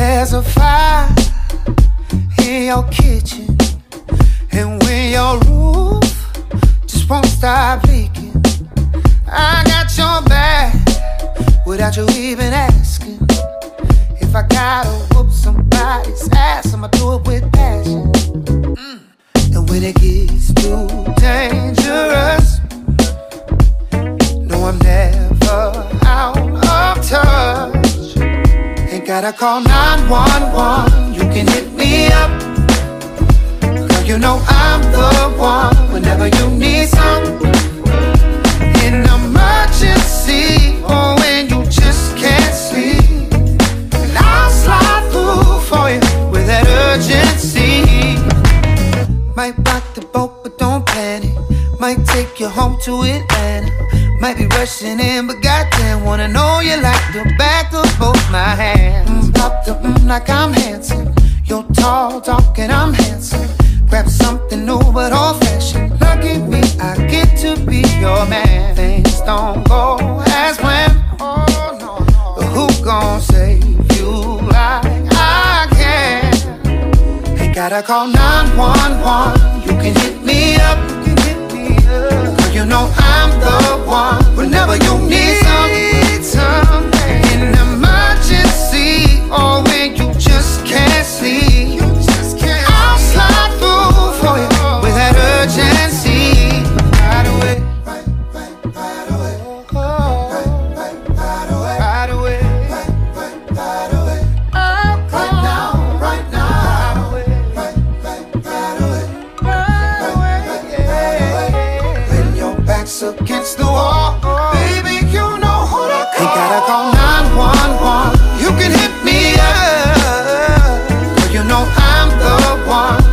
there's a fire in your kitchen, and when your roof just won't stop leaking, I got your back without you even asking. If I gotta whoop somebody's ass, I'ma do it with passion. And when it gets too dangerous, no, I'm never out of touch. Ain't gotta call 911, you can hit me up. Girl, you know I'm the one whenever you need something. In emergency, or when you just can't sleep, and I'll slide through for you with that urgency. Might rock the boat, but don't panic. Might take you home to Atlanta. Might be rushing in, but goddamn, wanna know you like the back of both my hands. Pop the like I'm handsome. You're tall, dark, and I'm handsome. Grab something new but old-fashioned. Lucky me, I get to be your man. Things don't go as planned, oh no, no. But who gon' save you like I can? Ain't gotta call 911, you can hit me up. Girl, you know I'm the one whenever you need something. In emergency, or when you just can't sleep, I'll slide through for you with that urgency. Right away, right away, right away, right away, right away. Right now, right now, right away. When your back's against the wall, baby, you know who to call. Ain't gotta call 911, you can hit me up. Girl, you know I'm the one